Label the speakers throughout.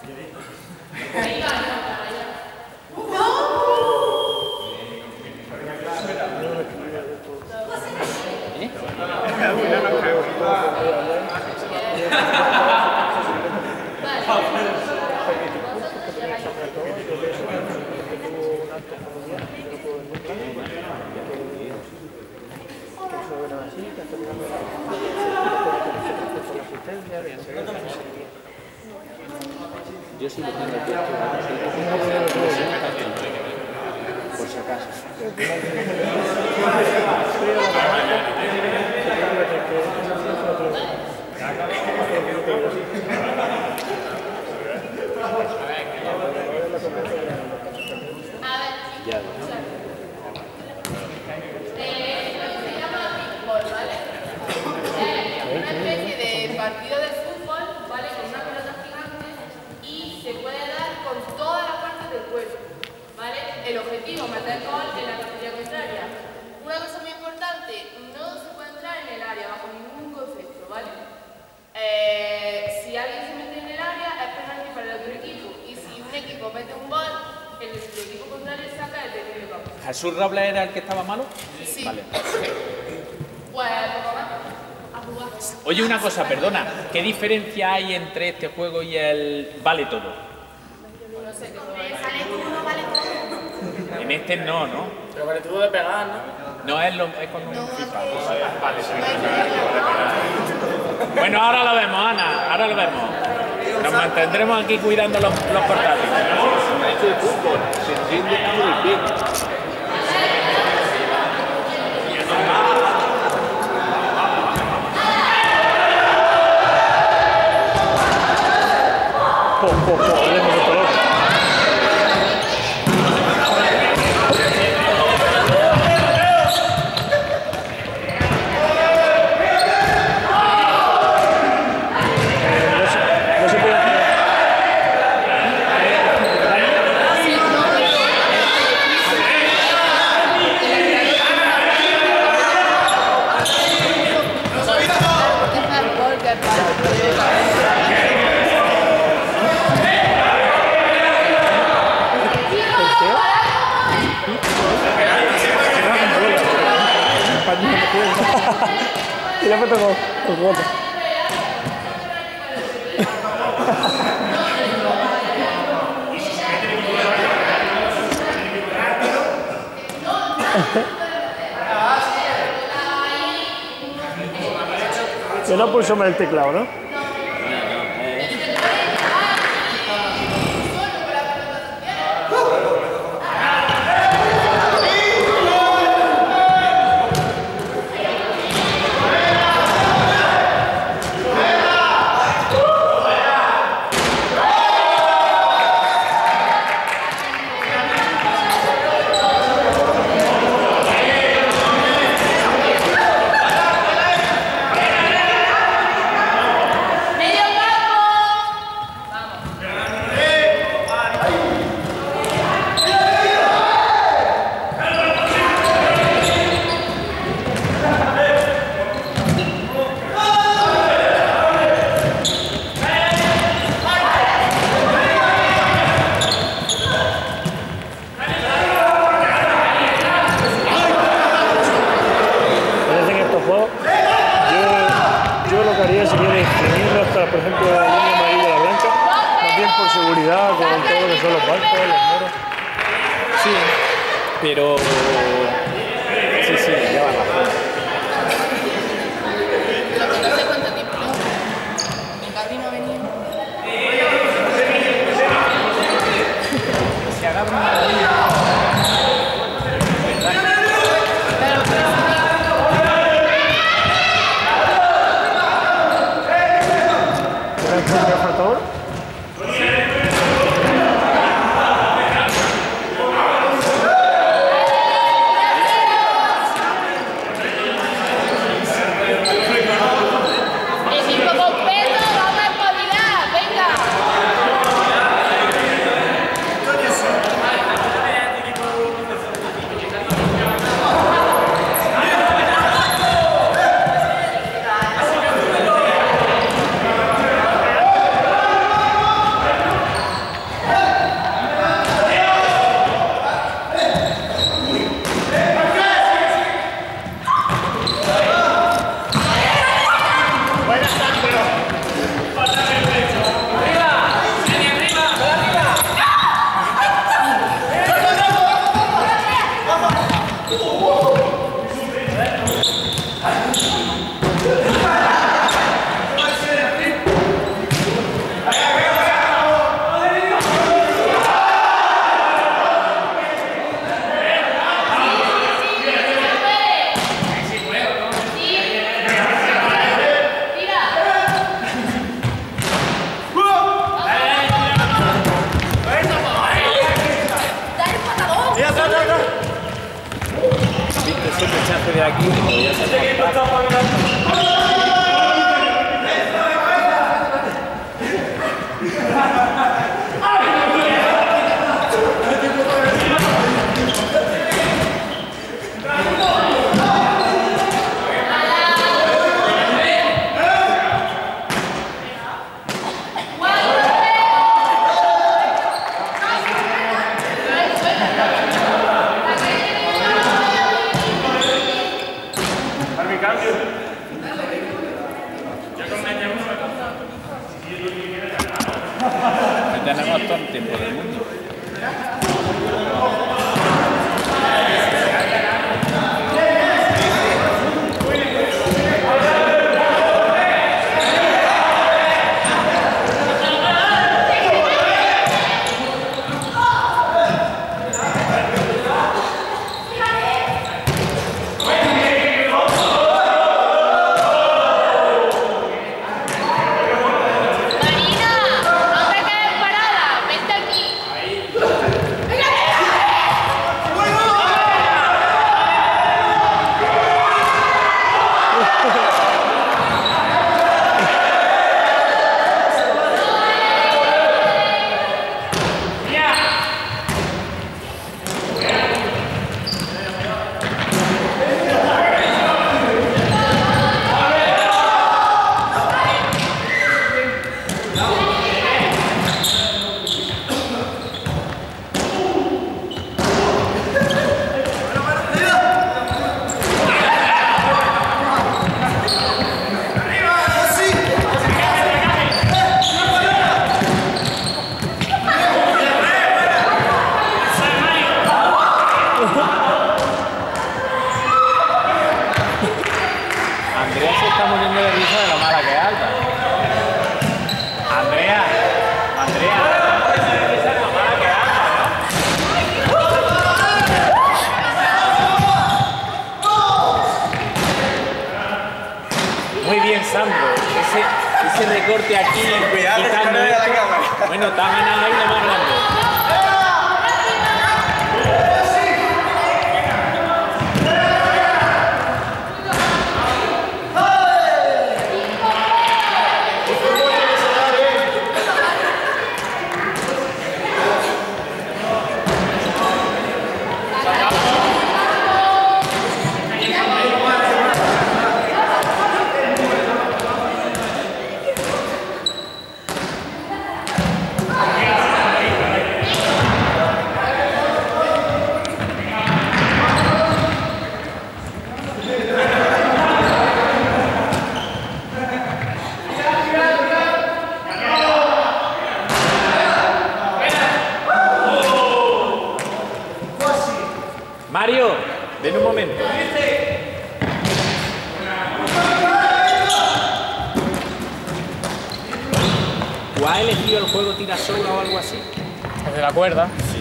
Speaker 1: Yo sigo teniendo por si acaso. Ya,
Speaker 2: una especie de partido de fútbol, ¿vale? Con una pelota gigante y se puede dar con todas las partes del cuerpo, ¿vale? El objetivo, meter gol en la portería contraria. Una cosa muy importante, no se puede entrar en el área bajo ningún concepto, ¿vale? Si alguien se mete en el área es penalti para el otro equipo y si un equipo mete un gol, el equipo contrario saca el tiro de campo.
Speaker 1: ¿Jesús Robles era el que estaba malo?
Speaker 2: Sí.
Speaker 1: Vale.
Speaker 2: Pues poco más. A jugar.
Speaker 1: Oye, una cosa, perdona, ¿qué diferencia hay entre este juego y el vale todo?
Speaker 2: No sé qué juego es.
Speaker 3: Vale todo, vale todo.
Speaker 1: En este no, ¿no?
Speaker 4: Pero vale todo de pegar, ¿no?
Speaker 1: No es con un FIFA. Bueno, ahora lo vemos, Ana, ahora lo vemos. Nos mantendremos aquí cuidando los portátiles.
Speaker 5: Esto de fútbol, se entiende muy bien.
Speaker 6: Y la foto con foto. Yo no pulso mal el teclado, ¿no? Por ejemplo, la línea amarilla y la blanca, más bien por seguridad con todo lo que son los bancos, los muros.
Speaker 1: Sí, pero sí, lleva razón.
Speaker 2: Lo que no sé cuánto tiempo mi Gaby no venía.
Speaker 1: Se agarra una de aquí y podía ser tenemos todo el tiempo del mundo. Andrea se está muriendo de risa de lo mala que es Alba. Andrea, se está muriendo de risa de lo mala que es Alba, ¿no? Muy bien, Sandro. Ese recorte aquí, quitando esto. Bueno, está ganado ahí lo más grande. Mario, ven un momento. ¿O ha elegido el juego tira sobra o algo así?
Speaker 6: ¿El de la cuerda?
Speaker 1: Sí.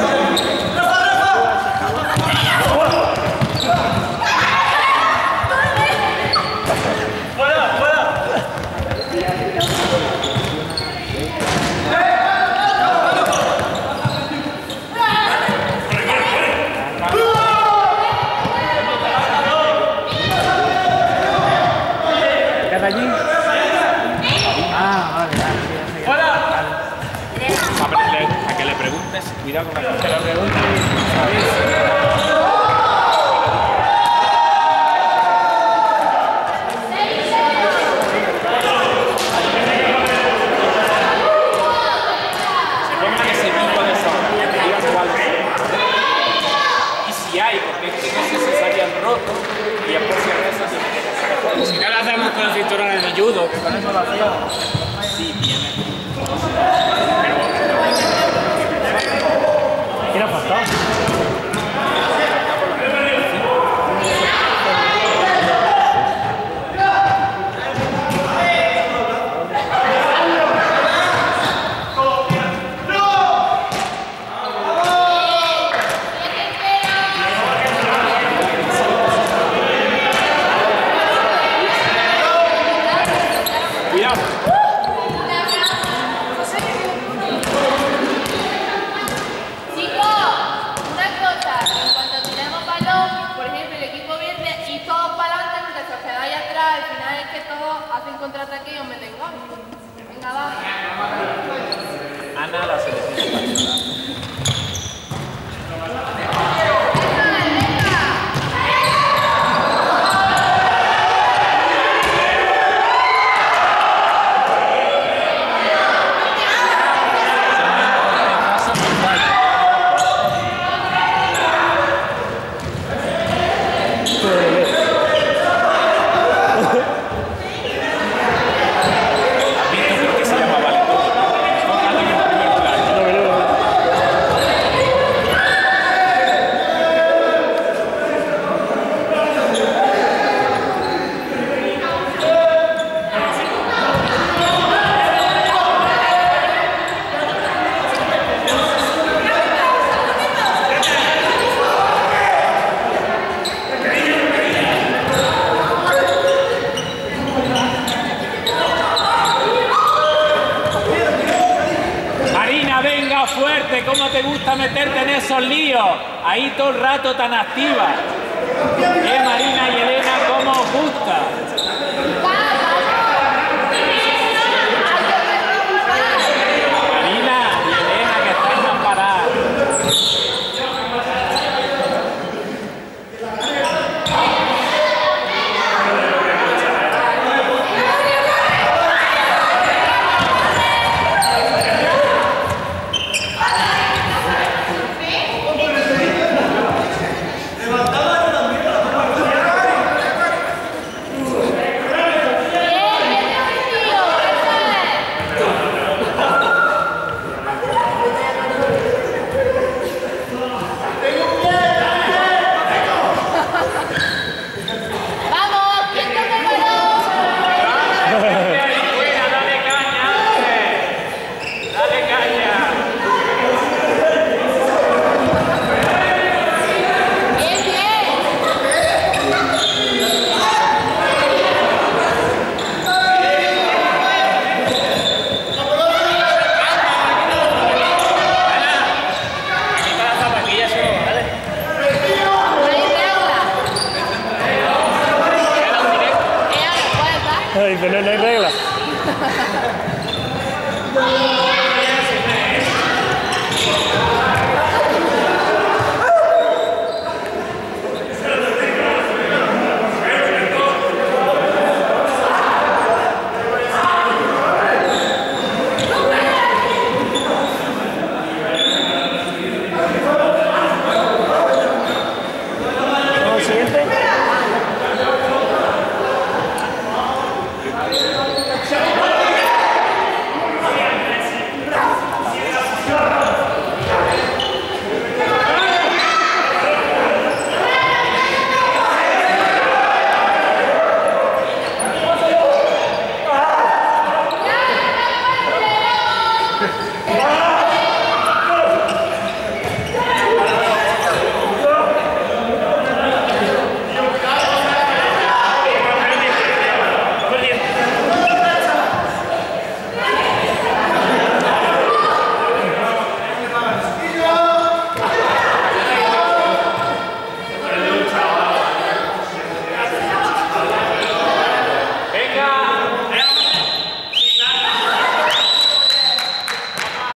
Speaker 6: Allí? Ah, vale, vale.
Speaker 1: A que le preguntes, cuidado con la cosa.
Speaker 6: Te lo pregunto y sabéis.
Speaker 1: Se pongan ese tipo de zona, que te digan cuáles son. Y si hay, porque es que no sé si se habían roto y es por si acaso se
Speaker 6: Si no lo hacemos con los cinturones de judo, que con eso lo hacíamos.
Speaker 1: sí, viene.
Speaker 6: ¿Quién ha faltado?
Speaker 1: Cuidado.
Speaker 2: contraataque y os metéis gol. Venga, va.
Speaker 1: Ana, la selección española. Fuerte, cómo te gusta meterte en esos líos, ahí todo el rato tan activa. Marina y Elena, cómo os gusta.